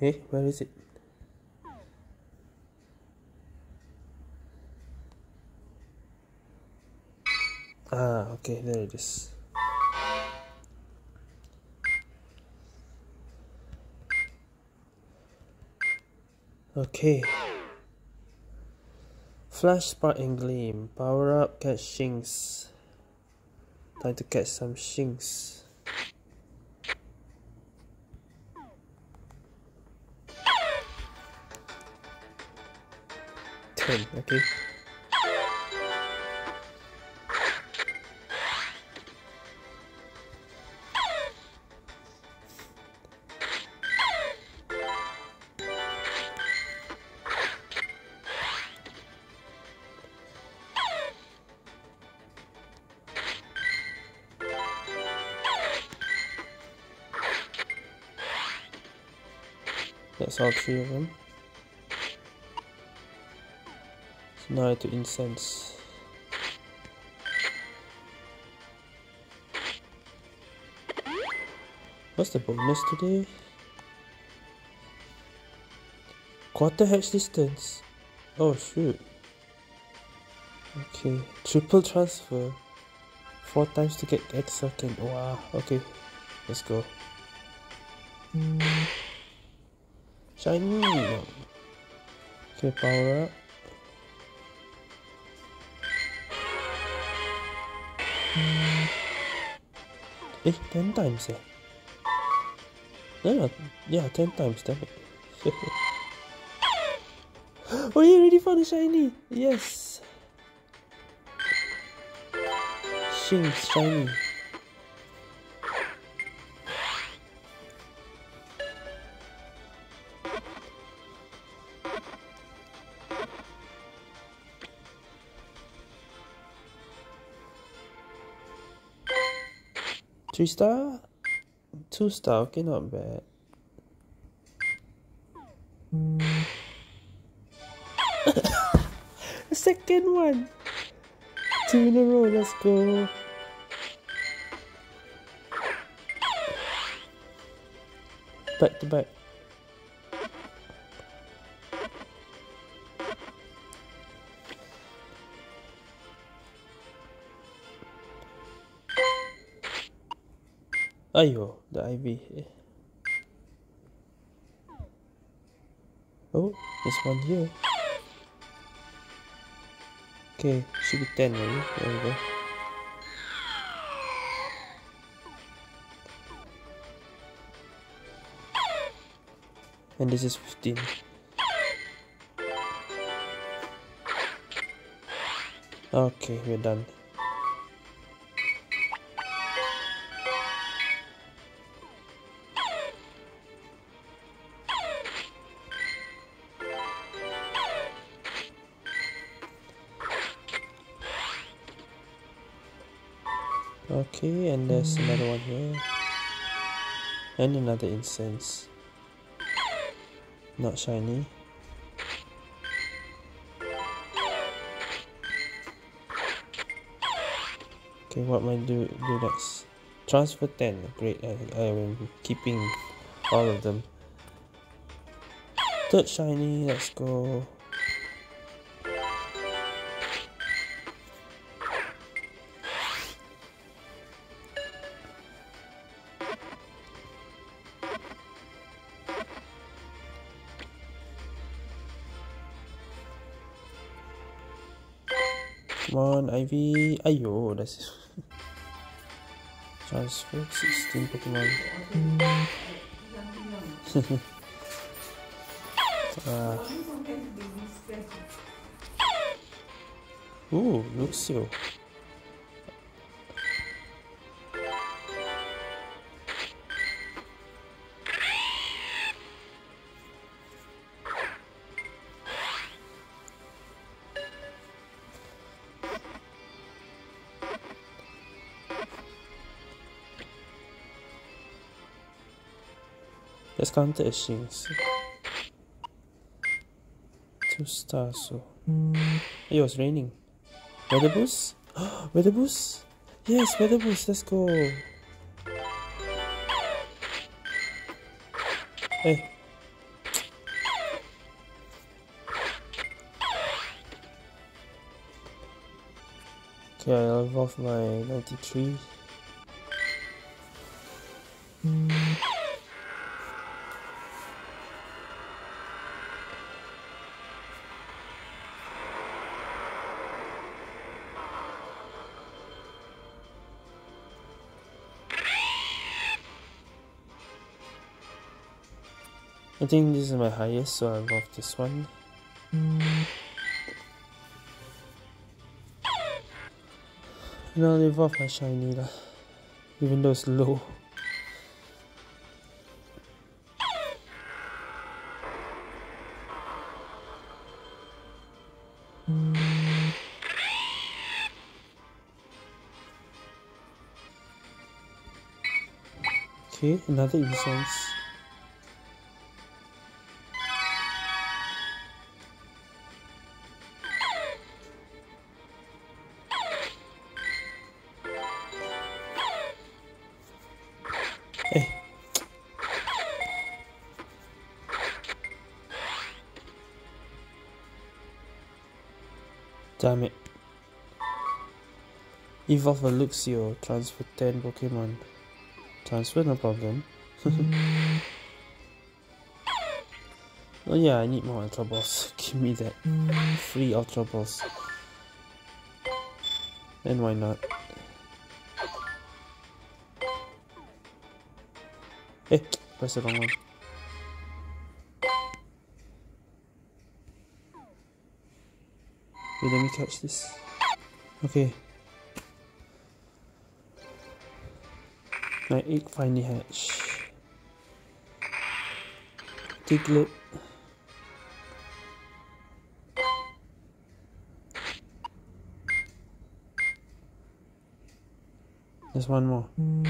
Hey, where is it? Ah, okay, there it is. Okay. Flash, spark, and gleam. Power up, catch shinks. Time to catch some shinks. Okay. That's all 3 of them. So now I have to incense. What's the bonus today? Quarter hertz distance. Oh shoot. Okay. Triple transfer. 4 times to get X second. Wow. Okay. Let's go. Shiny. Okay, power up. Eh, 10 times eh. No, yeah, 10 times, damn it. Oh, you already found a shiny! Yes! Shinx, shiny. Three star? 2 star, okay, not bad. The second one! 2 in a row, let's go. Back to back. Ayo, the IV. Oh, there's one here. Okay, should be 10 maybe. There we go. And this is 15. Okay, we're done. Okay, and there's another one here. And another incense. Not shiny. Okay, what am I do next? Transfer 10. Great, I'm keeping all of them. Third shiny, let's go. Come on, Ivy. Ayo, that's transfer 16 Pokemon. Ooh, Luxio. Let's counter as Shinx. 2 stars, so. It was raining. Weather boost? Weather boost? Yes, weather boost, let's go. Hey. Okay, I'll evolve my 93. I think this is my highest, so I'll evolve this one. And I'll evolve my shiny lah, even though it's low. Okay, another incense. Hey. Damn it. Evolve a Luxio, transfer 10 Pokemon. Transfer, no problem. Oh yeah, I need more Ultra Balls. Give me that. Free Ultra Balls. And why not? Hey, press the wrong one. Wait, let me catch this. Okay. My egg finally hatched. Diglett. There's one more.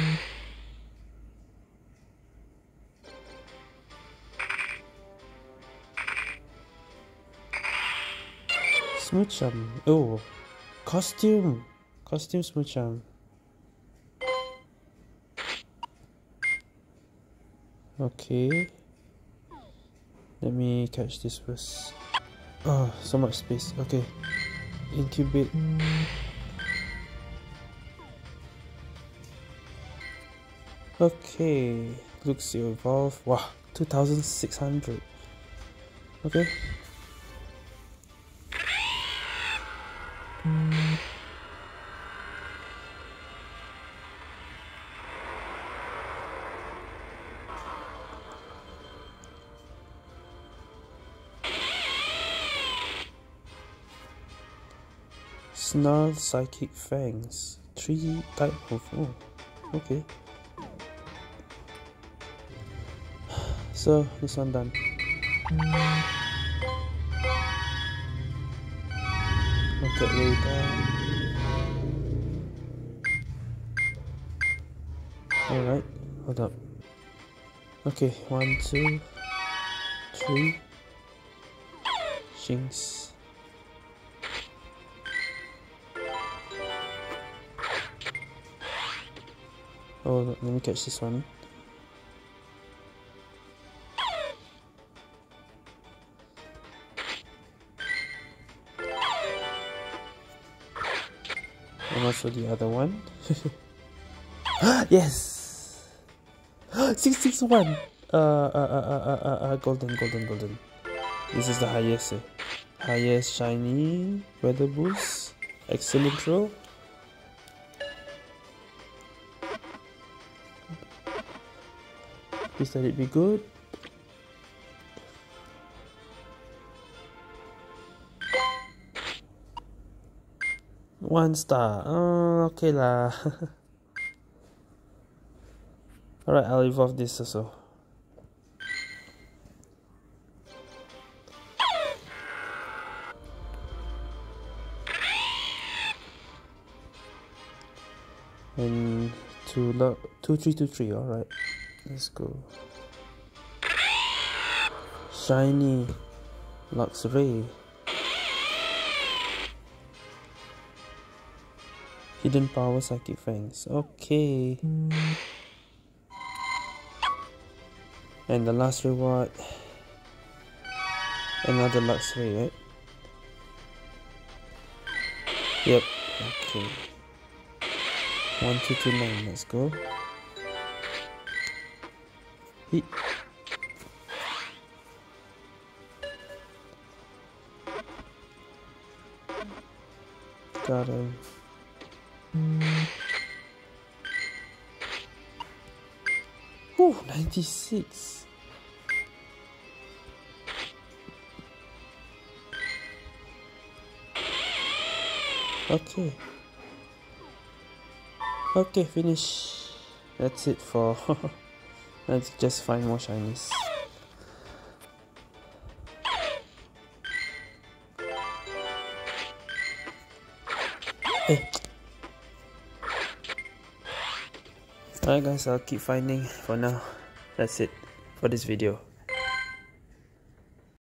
Smoochum. Oh, costume. Costume Smoochum. Okay. Let me catch this first. Oh, so much space. Okay. Incubate. Okay. Luxio evolve. Wow, 2600. Okay. Snarl Psychic Fangs. 3 type of. Oh, okay. So this one done. Look at radar. Alright, hold up. Okay, 1, 2, 3. Shinx. Oh, let me catch this one. And also the other one. Yes! 661! Golden. This is the highest. Highest shiny. Weather boost. Excellent throw. Please let it be good. One star. Oh, okay lah. Alright, I'll evolve this also. And 2323, alright. Let's go. Shiny Luxray. Hidden Power Psychic Fangs. Okay. And the last reward. Another Luxray, right? Yep. Okay. 1229, let's go. Hit. Got him. Ooh, 96. Okay. Okay, finish. That's it for... Let's just find more shinies. Hey. Alright guys, I'll keep finding for now. That's it for this video.